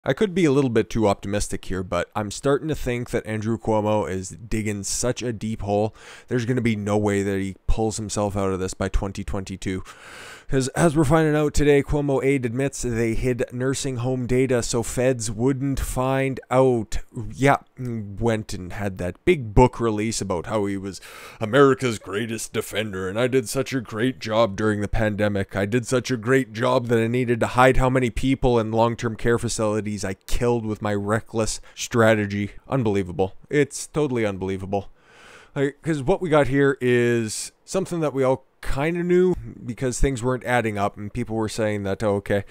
I could be a little bit too optimistic here, but I'm starting to think that Andrew Cuomo is digging such a deep hole. There's going to be no way that he pulls himself out of this by 2022. Because as we're finding out today, Cuomo aide admits they hid nursing home data so feds wouldn't find out. Yeah, went and had that big book release about how he was America's greatest defender, and I did such a great job during the pandemic. I did such a great job that I needed to hide how many people in long-term care facilities I killed with my reckless strategy. Unbelievable. It's totally unbelievable. Because what we got here is something that we all kind of knew because things weren't adding up and people were saying that, oh, okay,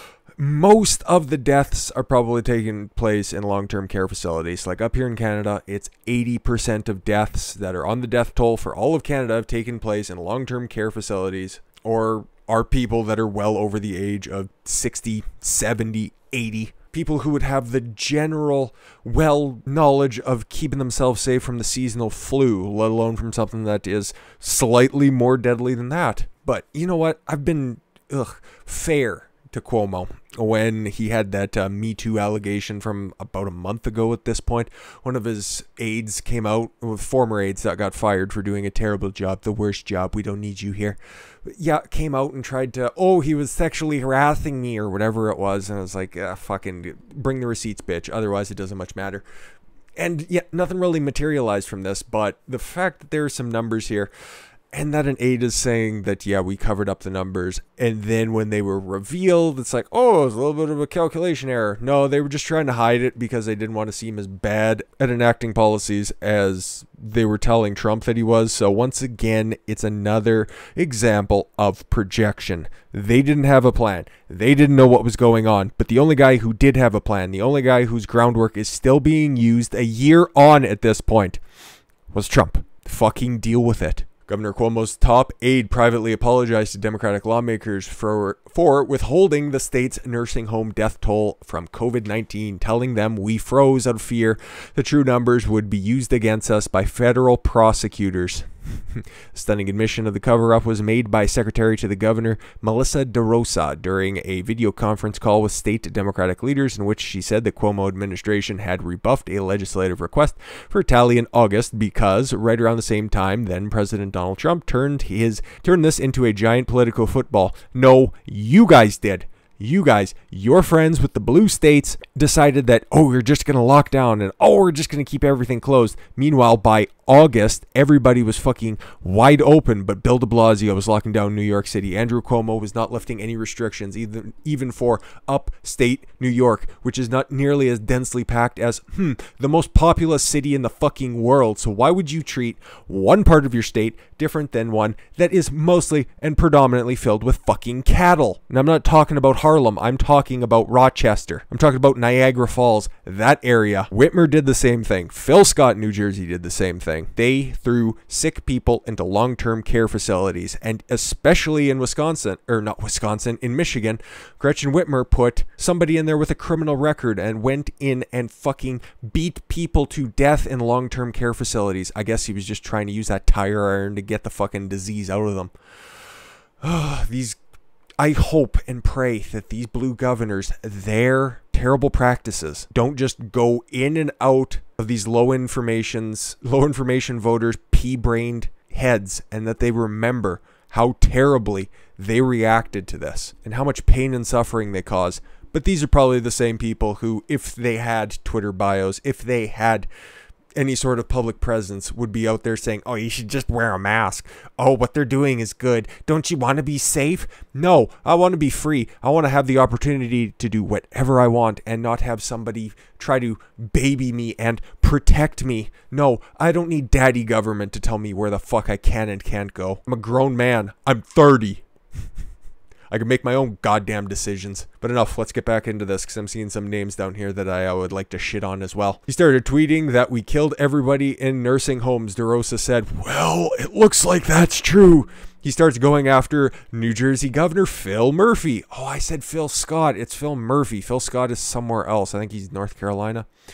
most of the deaths are probably taking place in long-term care facilities. Like up here in Canada, it's 80% of deaths that are on the death toll for all of Canada have taken place in long-term care facilities or are people that are well over the age of 60, 70, 80. People who would have the general knowledge of keeping themselves safe from the seasonal flu, let alone from something that is slightly more deadly than that. But you know what? I've been fair to Cuomo when he had that Me Too allegation from about a month ago at this point. One of his aides came out, former aides that got fired for doing a terrible job, the worst job, we don't need you here. Yeah, came out and tried to, oh, he was sexually harassing me or whatever it was. And I was like, fucking bring the receipts, bitch. Otherwise, it doesn't much matter. And yeah, nothing really materialized from this. But the fact that there are some numbers here and that an aide is saying that, yeah, we covered up the numbers. And then when they were revealed, it's like, oh, it was a little bit of a calculation error. No, they were just trying to hide it because they didn't want to seem as bad at enacting policies as they were telling Trump that he was. So once again, it's another example of projection. They didn't have a plan. They didn't know what was going on. But the only guy who did have a plan, the only guy whose groundwork is still being used a year on at this point, was Trump. Fucking deal with it. Governor Cuomo's top aide privately apologized to Democratic lawmakers for withholding the state's nursing home death toll from COVID-19, telling them we froze out of fear the true numbers would be used against us by federal prosecutors. Stunning admission of the cover-up was made by Secretary to the Governor Melissa DeRosa during a video conference call with state Democratic leaders in which she said the Cuomo administration had rebuffed a legislative request for a tally in August because right around the same time then President Donald Trump turned this into a giant political football. No, you guys did. You guys, your friends with the blue states decided that, oh, we're just going to lock down and, oh, we're just going to keep everything closed. Meanwhile, by August, everybody was fucking wide open, but Bill de Blasio was locking down New York City. Andrew Cuomo was not lifting any restrictions, even for upstate New York, which is not nearly as densely packed as, the most populous city in the fucking world. So why would you treat one part of your state different than one that is mostly and predominantly filled with fucking cattle? And I'm not talking about Harlem. I'm talking about Rochester. I'm talking about Niagara Falls, that area. Whitmer did the same thing. Phil Scott, New Jersey did the same thing. They threw sick people into long-term care facilities, and especially in in Michigan, Gretchen Whitmer put somebody in there with a criminal record and went in and fucking beat people to death in long-term care facilities. I guess he was just trying to use that tire iron to get the fucking disease out of them. I hope and pray that these blue governors, their terrible practices don't just go in and out of these low information voters' pea-brained heads, and that they remember how terribly they reacted to this and how much pain and suffering they cause. But these are probably the same people who, if they had Twitter bios, if they had any sort of public presence, would be out there saying, oh, you should just wear a mask. Oh, what they're doing is good. Don't you want to be safe? No, I want to be free. I want to have the opportunity to do whatever I want and not have somebody try to baby me and protect me. No, I don't need daddy government to tell me where the fuck I can and can't go. I'm a grown man. I'm 30. I can make my own goddamn decisions. But enough, let's get back into this because I'm seeing some names down here that I would like to shit on as well. He started tweeting that we killed everybody in nursing homes. DeRosa said, well, it looks like that's true. He starts going after New Jersey Governor Phil Murphy. Oh, I said Phil Scott. It's Phil Murphy. Phil Scott is somewhere else. I think he's North Carolina.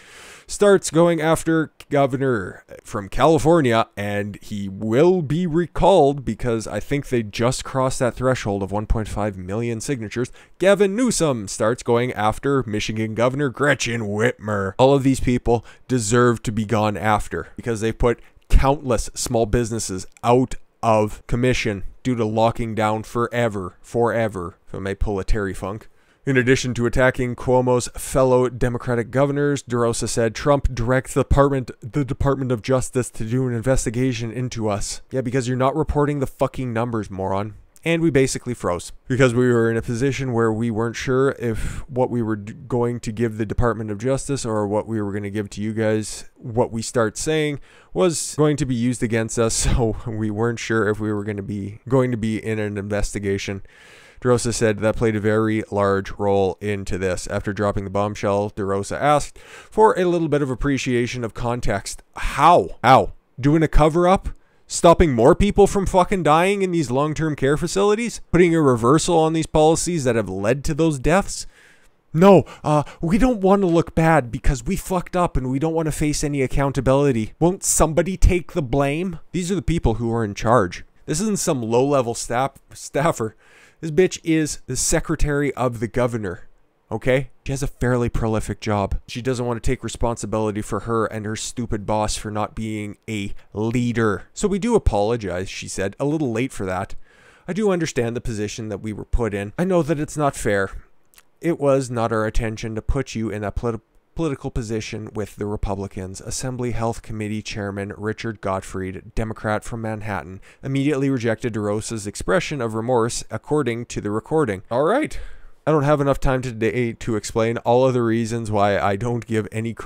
starts going after governor from California, and he will be recalled because I think they just crossed that threshold of 1.5 million signatures. Gavin Newsom starts going after Michigan Governor Gretchen Whitmer. All of these people deserve to be gone after because they put countless small businesses out of commission due to locking down forever, if I may pull a Terry Funk. In addition to attacking Cuomo's fellow Democratic governors, DeRosa said Trump directs the Department of Justice to do an investigation into us. Yeah, because you're not reporting the fucking numbers, moron. And we basically froze because we were in a position where we weren't sure if what we were going to give the Department of Justice or what we were going to give to you guys, what we start saying was going to be used against us. So we weren't sure if we were going to be in an investigation. DeRosa said that played a very large role into this. After dropping the bombshell, DeRosa asked for a little bit of appreciation of context. How? Doing a cover-up? Stopping more people from fucking dying in these long-term care facilities? Putting a reversal on these policies that have led to those deaths? No, we don't want to look bad because we fucked up and we don't want to face any accountability. Won't somebody take the blame? These are the people who are in charge. This isn't some low-level staffer. This bitch is the secretary of the governor. Okay? She has a fairly prolific job. She doesn't want to take responsibility for her and her stupid boss for not being a leader. So we do apologize, she said. A little late for that. I do understand the position that we were put in. I know that it's not fair. It was not our intention to put you in that political position with the Republicans. Assembly Health Committee Chairman Richard Gottfried, Democrat from Manhattan, immediately rejected DeRosa's expression of remorse according to the recording. All right. I don't have enough time today to explain all of the reasons why I don't give that any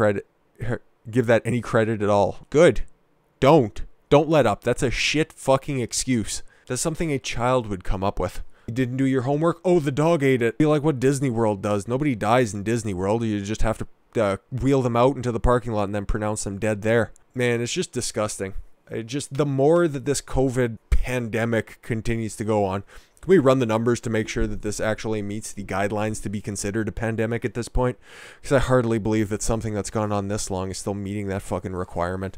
credit at all. Good. Don't let up. That's a shit fucking excuse. That's something a child would come up with. You didn't do your homework? Oh, the dog ate it. Be like what Disney World does. Nobody dies in Disney World. You just have to wheel them out into the parking lot and then pronounce them dead there. Man, it's just disgusting. The more that this COVID pandemic continues to go on, can we run the numbers to make sure that this actually meets the guidelines to be considered a pandemic at this point? Because I hardly believe that something that's gone on this long is still meeting that fucking requirement.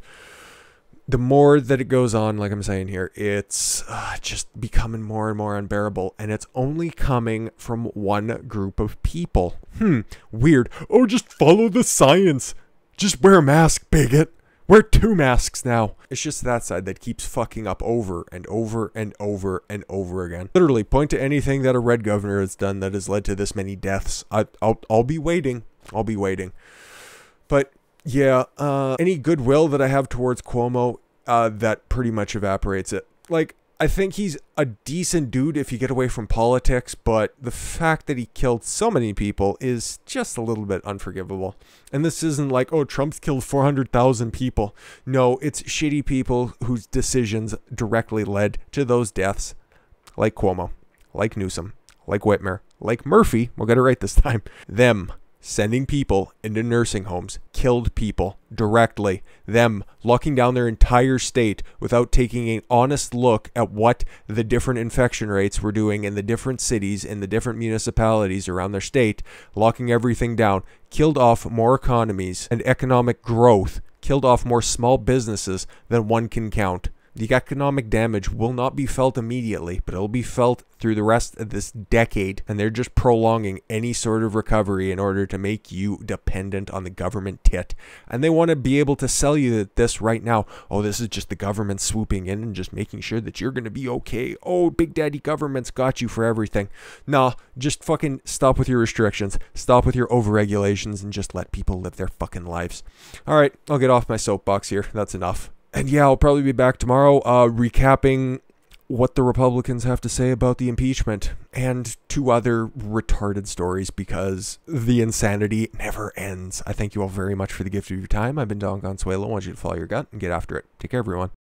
The more that it goes on, like I'm saying here, it's just becoming more and more unbearable. And it's only coming from one group of people. Weird. Oh, just follow the science. Just wear a mask, bigot. Wear 2 masks now. It's just that side that keeps fucking up over and over and over and over again. Literally, point to anything that a red governor has done that has led to this many deaths. I'll be waiting. I'll be waiting. But yeah, any goodwill that I have towards Cuomo, that pretty much evaporates it. Like, I think he's a decent dude if you get away from politics, but the fact that he killed so many people is just a little bit unforgivable. And this isn't like, oh, Trump's killed 400,000 people. No, it's shitty people whose decisions directly led to those deaths. Like Cuomo, like Newsom, like Whitmer, like Murphy. We'll get it right this time. Them sending people into nursing homes, killed people directly. Them locking down their entire state without taking an honest look at what the different infection rates were doing in the different cities, in the different municipalities around their state, locking everything down, killed off more economies and economic growth, killed off more small businesses than one can count. The economic damage will not be felt immediately, but it'll be felt through the rest of this decade, and they're just prolonging any sort of recovery in order to make you dependent on the government tit. And they want to be able to sell you this right now. Oh, this is just the government swooping in and just making sure that you're going to be okay. Oh, Big Daddy government's got you for everything. Nah, just fucking stop with your restrictions. Stop with your overregulations and just let people live their fucking lives. All right, I'll get off my soapbox here. That's enough. And yeah, I'll probably be back tomorrow recapping what the Republicans have to say about the impeachment and 2 other retarded stories because the insanity never ends. I thank you all very much for the gift of your time. I've been Don Consuelo. I want you to follow your gut and get after it. Take care, everyone.